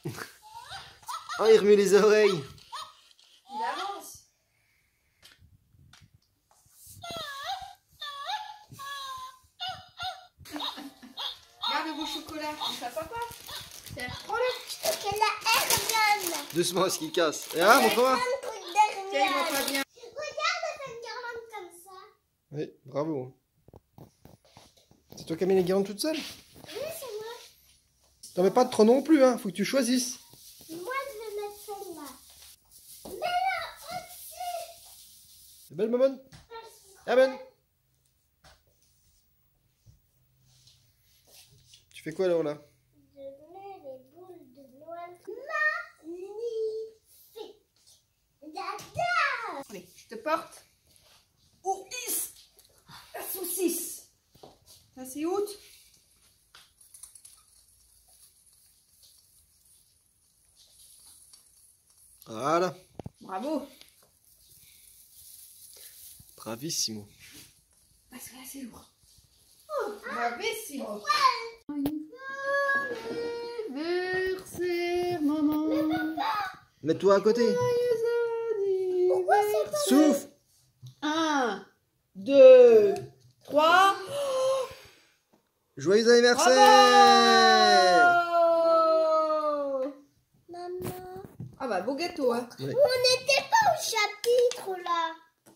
Oh, il remue les oreilles. Il avance. Regarde le beau chocolat. Ça papa. C'est la Hermione. Doucement, à ce qu'il casse. Et ah, montre-moi. Tiens, il voit pas bien. Regarde cette guirlande comme ça. Oui, bravo. C'est toi qui as mis les guirlandes toute seule? Oui, c'est moi. T'en mets pas de trop non plus, hein. Faut que tu choisisses. Moi, je vais mettre celle-là. Mais là aussi. C'est belle, maman? Amen. Tu fais quoi alors là? Je mets les boules de Noël magnifiques. J'adore. Allez, je te porte. Oh, is. La saucisse. Ça, c'est août. Voilà. Bravo. Bravissimo. Parce que là, c'est lourd. Oh, bravissimo. Anniversaire, maman. Mets-toi à côté. Pourquoi c'est pas Souffle. 1, 2, 3. Joyeux anniversaire. Bravo. maman? Ah bah, beau gâteau, hein. Ouais. On n'était pas au chapitre là.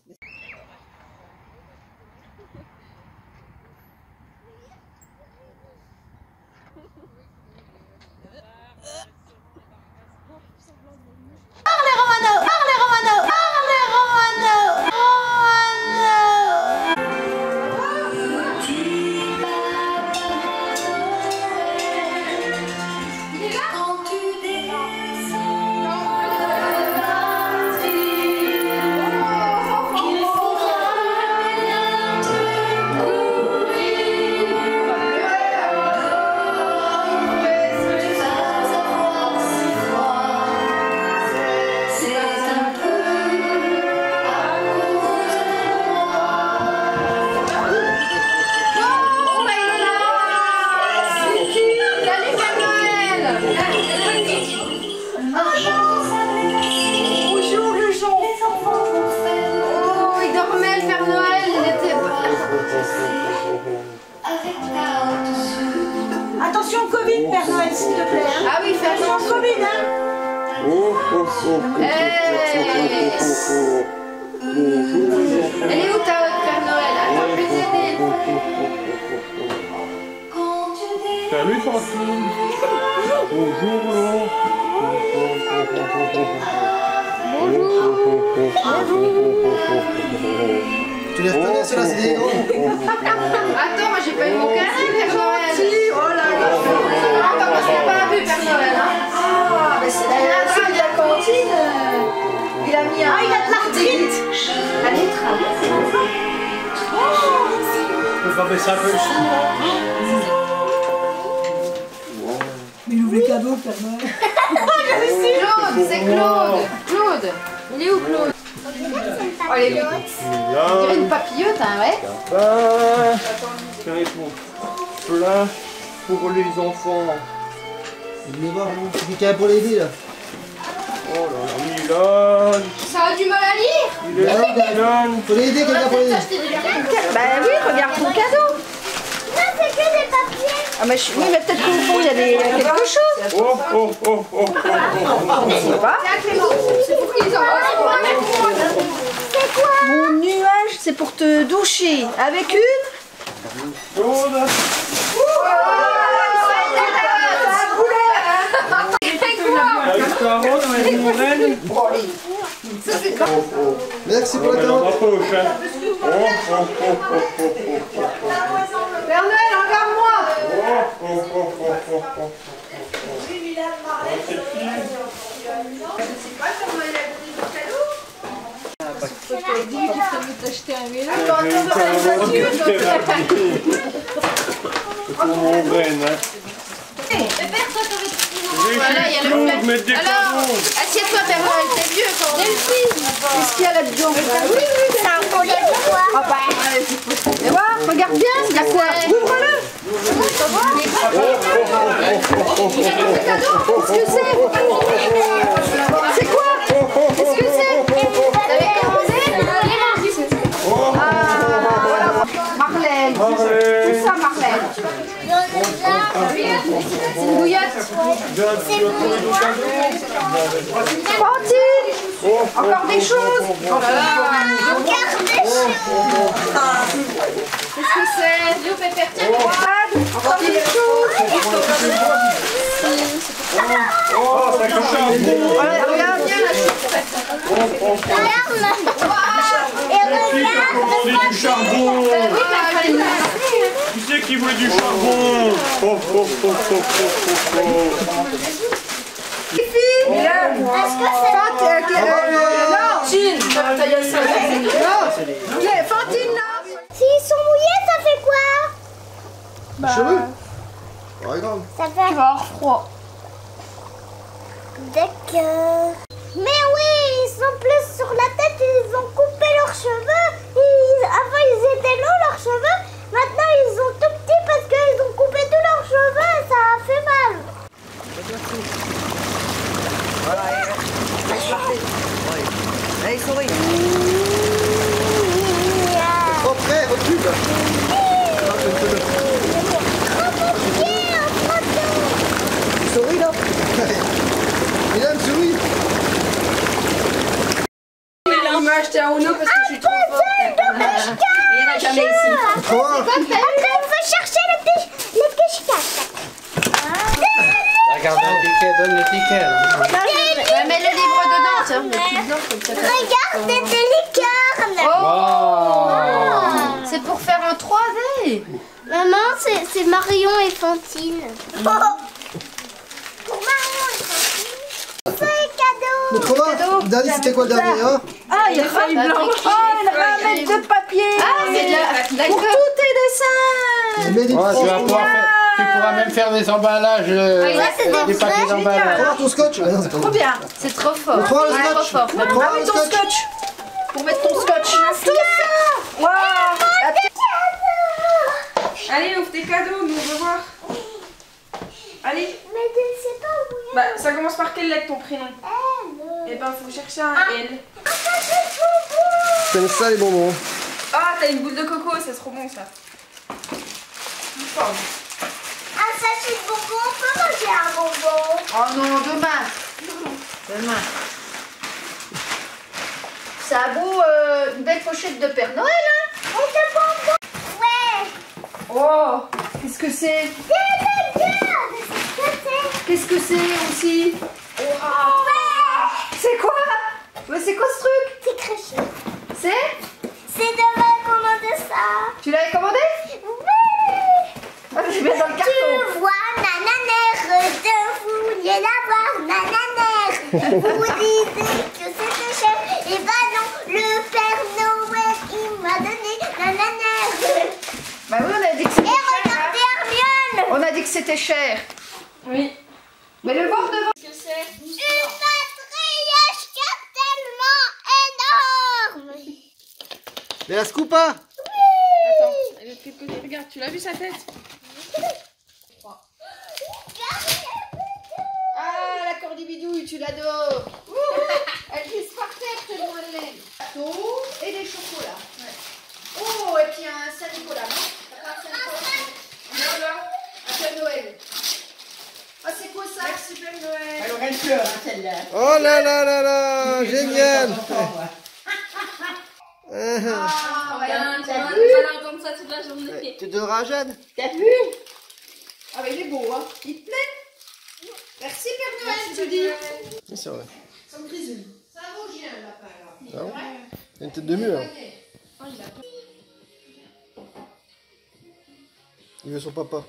Attention Covid, Père Noël, s'il te plaît. Hein. Ah oui, fais Attention attention. Covid, hein. Elle est où ta haute, Père Noël? Attends, je vais t'aider. Salut Francine. Bonjour Laurent. Tu les reconnais, ceux-là, c'est des gros. Attends, moi j'ai pas eu mon carré, Père Noël. Oh là là. Attends, parce qu'il n'a pas vu, Père Noël. Hein. Ah, mais c'est celui de la cantine. Il a mis un. Ah, il a de l'arthrite. Allez, travaille. On va baisser un peu le son là. Mais il ouvre les cadeaux, Père Noël. Claude, c'est Claude. Claude. Il est où, Claude? Oh, elle est bien. On dirait une papillote, hein, ouais. Tiens, plat pour les enfants. Il venait voir, non? C'est quelqu'un pour l'aider, là. Oh là là, Milan. Ça a du mal à lire. Il est là, Milan. Faut l'aider, quelqu'un pour l'aider. Bah oui, regarde ton cadeau. Non, c'est que des papiers. Ah, mais oui, mais peut-être qu'au fond, il y a quelque chose. Oh, oh, oh, oh, oh, oh. Je sais pas. Tiens, Clément, c'est pour qu'ils en C'est quoi? Mon nuage, c'est pour te doucher. Avec une. Claude. Avec Caroline, avec mon reine. Merci pour la Dans ma carotte. poche, hein. Oh, oh, oh, oh, oh, oh, oh. Père Noël, regarde-moi. Oh, oh, oh, oh, oh, oh. Je sais pas comment il a pris le cadeau. Attends, J'ai une carotte qui était rapide. C'est pour mon reine, hein. Voilà, il y a le Claude, plat. mettre des Alors, cadeaux. assieds-toi, Père Noël, t'es vieux quand même. Qu'est-ce qu'il y a là-dedans? C'est un collier de quoi? Ah bah. Et voir, regarde bien, c'est quoi? Ouvre-le. Oh, oh, oh, oh, oh. Qu'est-ce que c'est? C'est quoi? Qu'est-ce que c'est? T'avais commandé? Voilà. Marlène. Tout ça, Marlène. C'est une bouillotte. Fantine. Encore des choses. Encore des choses. Qu'est-ce que c'est? Léo Pépère, tiens, encore des choses. Oh, ça coûte un bon. Regarde bien la chose. Et Du charbon. Qui c'est qui voulait du charbon? Oh, oh, oh, oh, oh, oh, oh. est-ce que c'est... Fantine, là. S'ils sont mouillés, ça fait quoi? Cheveux. Regarde. Ça fait... Tu vas avoir froid. D'accord. Mais oui, ils sont plus sur la tête, ils ont coupé leurs cheveux. Avant, ils étaient longs, leurs cheveux. Maintenant, ils sont tout petits parce qu'ils ont coupé tous leurs cheveux et ça a fait mal. Allez, souris. Oh, prêt, recule. Souris là. Il aime souris. Il m'a acheté un Uno parce que je suis trop forte. Mais il n'y en a jamais ici. Quoi? Après, il faut chercher les petits caches. Regarde le ticket, donne le ticket. Mets le livre dedans, tiens. Regarde, c'est des licornes. C'est pour faire un 3D. Maman, c'est Marion et Fantine. Pour Marion et Fantine. C'est cadeau. Notre le dernier, c'était quoi le dernier, hein? Ah, il y a feuille blanche. Oh, il ramène de papier. Ah, c'est de la Pour gueule. tous tes dessins. Mais des Tu pourras même faire des emballages, des papiers d'emballage. Prends ton scotch. Ah, non, c'est pas Trop bon. bien. C'est trop fort. Prends le C'est trop scotch. fort. Prends le Ramène ton scotch. scotch. Pour mettre ton scotch. Tout ça. Waouh. Allez, ouvre tes cadeaux, nous on veut voir. Allez, Mais je ne sais pas où il y a. bah ça commence par quelle lettre ton prénom? Elle. Eh ben faut chercher un L. J'aime ça les bonbons. Ah, t'as une boule de coco, c'est trop bon ça. Un sachet de bonbons, on peut manger un bonbon. Oh non, demain. Demain. Ça a beau une belle pochette de Père Noël, hein? Et de bonbons. Ouais. Oh, qu'est-ce que c'est? Qu'est-ce que c'est aussi? C'est quoi? Mais c'est quoi ce truc? C'est craché. C'est? C'est demain qu'on a ça. Tu l'avais commandé? Oui. Ah, c'est bien dans le carton. Tu vois, nananère, je voulais l'avoir, nananère. Vous disiez que c'était cher. Et bah non, le Père Noël, il m'a donné nananère. Bah oui, on a dit que c'était Et cher. regardez Hermione. On a dit que c'était cher. Oui. Mais le voir devant. Une matriarche tellement énorme. Mais la scoop pas. Attends, elle est de quel côté? Regarde, tu l'as vu sa tête? Ah, la cordibidouille, tu l'adores. Elle glisse par terre tellement elle l'aime. Gâteau et des chocolats. Ouais. Oh, et puis un Saint-Nicolas, non? T'as pas un Saint-Nicolas? Non, non. Un Père Noël. Ah, c'est quoi ça? Merci Père Noël. Elle aurait le cœur, hein, celle-là. Oh là là là là, génial. Ah, ouais. Tu vas entendre ça toute la journée. Tu devras à Jeanne. T'as vu? Ah, mais il est beau, hein? Il te plaît? Merci Père Noël, tu dis. Oui, c'est vrai. Ça me grisouille. C'est un Vosgien, le lapin, alors. Ah bon? Il a une tête de mule. Hein. Il veut son papa.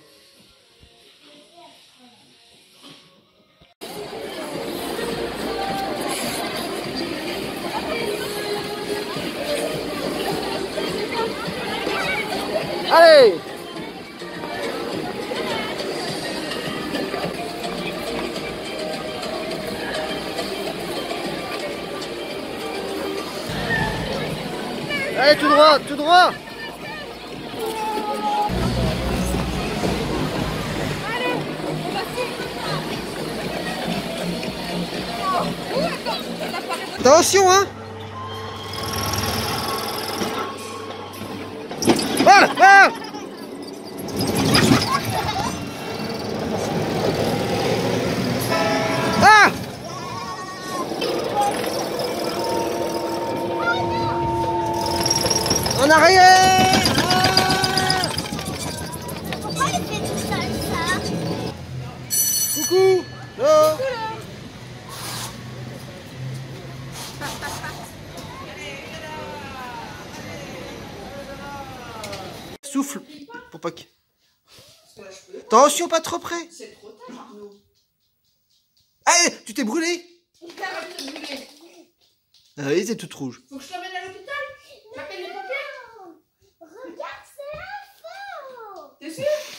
Allez! Allez, tout droit, tout droit! Attention, hein. Voilà, ah. Ah. En arrière. Pourquoi il fait tout seul ça? Coucou. Non. Souffle pour pas que... Attention, pas trop près. C'est trop tard, Arnaud. Ah, tu t'es brûlé. Arrête de brûler. Ah oui, c'est toute rouge. Faut que je t'emmène à l'hôpital? J'appelle les pompiers? Regarde, c'est un feu. T'es sûr?